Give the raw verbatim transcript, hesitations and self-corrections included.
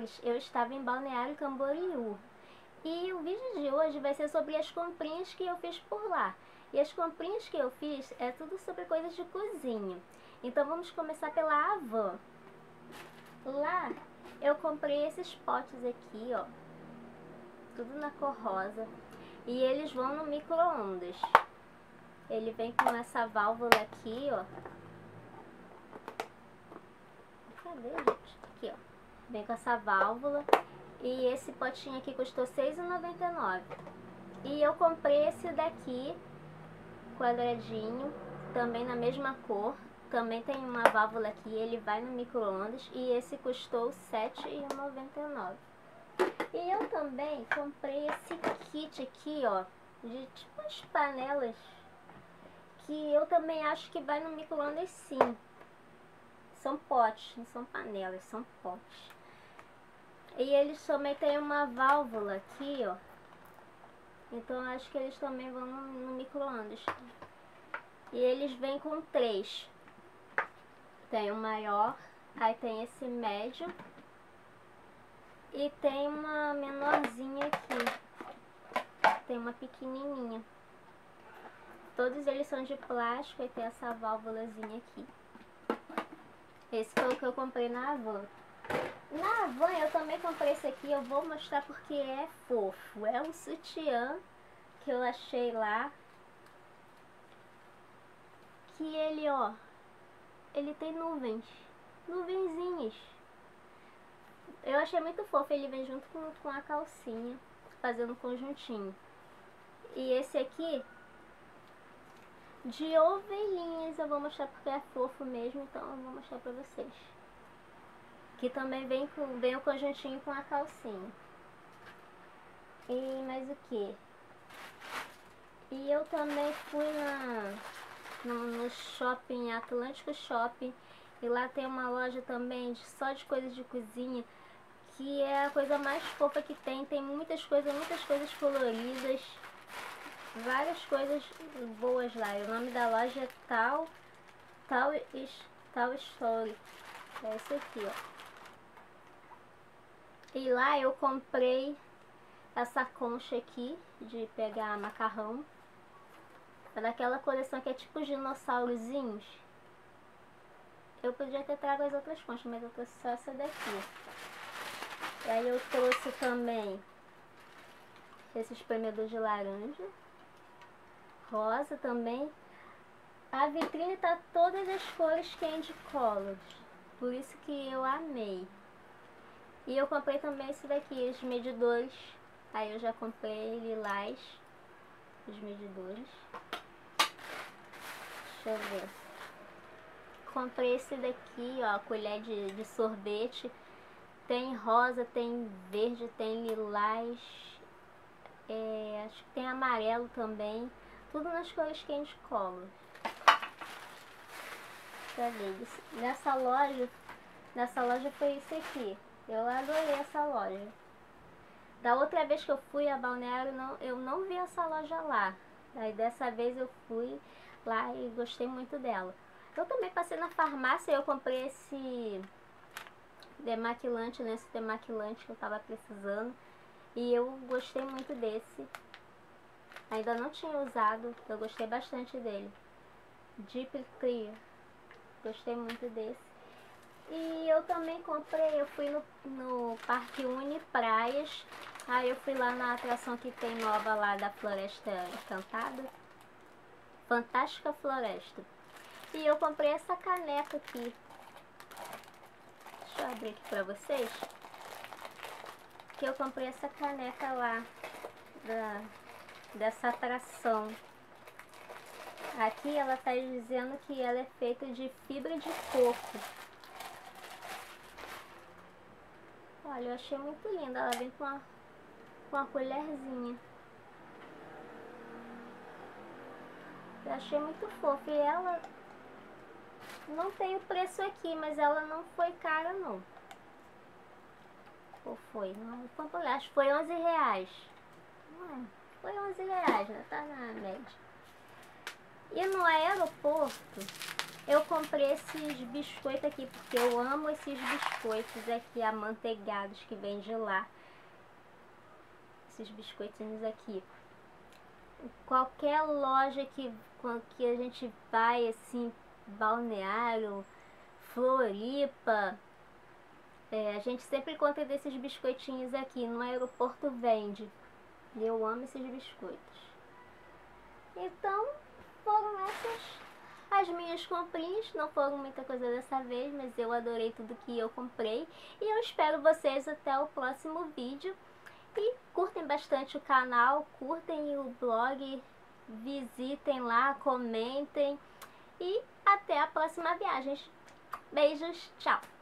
atrás eu estava em Balneário Camboriú. E o vídeo de hoje vai ser sobre as comprinhas que eu fiz por lá. E as comprinhas que eu fiz é tudo sobre coisas de cozinha. Então vamos começar pela Avon. Lá eu comprei esses potes aqui, ó. Tudo na cor rosa. E eles vão no micro-ondas. Ele vem com essa válvula aqui, ó. Cadê, gente? Aqui, ó. Vem com essa válvula. E esse potinho aqui custou seis reais e noventa e nove centavos. E eu comprei esse daqui, quadradinho, também na mesma cor. Também tem uma válvula aqui, ele vai no micro-ondas. E esse custou sete reais e noventa e nove centavos. E eu também comprei esse kit aqui, ó, de tipo as panelas, que eu também acho que vai no micro-ondas sim. São potes, não são panelas, são potes. E eles também tem uma válvula aqui, ó. Então eu acho que eles também vão no, no micro-ondas. E eles vêm com três. Tem o maior, aí tem esse médio. E tem uma menorzinha aqui. Tem uma pequenininha. Todos eles são de plástico e tem essa válvulazinha aqui. Esse foi o que eu comprei na Avon. Na Avon eu também comprei esse aqui, eu vou mostrar porque é fofo. É um sutiã que eu achei lá. Que ele, ó, ele tem nuvens. Nuvenzinhas. Eu achei muito fofo, ele vem junto com, com a calcinha, fazendo um conjuntinho. E esse aqui, de ovelhinhas, eu vou mostrar porque é fofo mesmo, então eu vou mostrar pra vocês. Que também vem, com, vem o conjuntinho com a calcinha. E mais o que? E eu também fui na, no, no shopping, Atlântico Shopping. E lá tem uma loja também de, só de coisas de cozinha, que é a coisa mais fofa que tem. Tem muitas coisas, muitas coisas coloridas. Várias coisas boas lá. E o nome da loja é Tal, Tal, Tal Story. É esse aqui, ó. E lá eu comprei essa concha aqui de pegar macarrão. É daquela coleção que é tipo dinossaurozinhos. Eu podia ter trago as outras conchas, mas eu trouxe só essa daqui. E aí eu trouxe também esse espremedor de laranja. Rosa também. A vitrine tá todas as cores Candy Colors. Por isso que eu amei. E eu comprei também esse daqui, os medidores. Aí eu já comprei lilás, os medidores. Deixa eu ver. Comprei esse daqui, ó, colher de, de sorvete. Tem rosa, tem verde, tem lilás. É, acho que tem amarelo também. Tudo nas cores Candy Colors. Cadê? Nessa loja, nessa loja foi esse aqui. Eu adorei essa loja. Da outra vez que eu fui a Balneário, não, eu não vi essa loja lá. Aí dessa vez eu fui lá e gostei muito dela. Eu também passei na farmácia e eu comprei esse demaquilante, né? Esse demaquilante que eu tava precisando. E eu gostei muito desse. Ainda não tinha usado, eu gostei bastante dele. Deep Clear. Gostei muito desse. E eu também comprei, eu fui no, no Parque Uni Praias. Aí eu fui lá na atração que tem nova lá da Floresta Encantada. Fantástica Floresta. E eu comprei essa caneca aqui. Deixa eu abrir aqui pra vocês. Que eu comprei essa caneca lá da, dessa atração. Aqui ela tá dizendo que ela é feita de fibra de coco. Olha, eu achei muito linda. Ela vem com uma, com uma colherzinha. Eu achei muito fofa. E ela não tem o preço aqui, mas ela não foi cara não. Ou foi? Não, foi, acho que foi onze reais. Hum, foi onze reais, né? Tá na média. E no aeroporto Eu comprei esses biscoitos aqui, porque eu amo esses biscoitos aqui, amanteigados, que vem de lá. Esses biscoitinhos aqui. Qualquer loja que, que a gente vai, assim, Balneário, Floripa, é, a gente sempre encontra desses biscoitinhos aqui. No aeroporto vende. E eu amo esses biscoitos. Então, foram essas as minhas comprinhas. Não foram muita coisa dessa vez, mas eu adorei tudo que eu comprei. E eu espero vocês até o próximo vídeo. E curtem bastante o canal, curtem o blog, visitem lá, comentem. E até a próxima viagem. Beijos, tchau!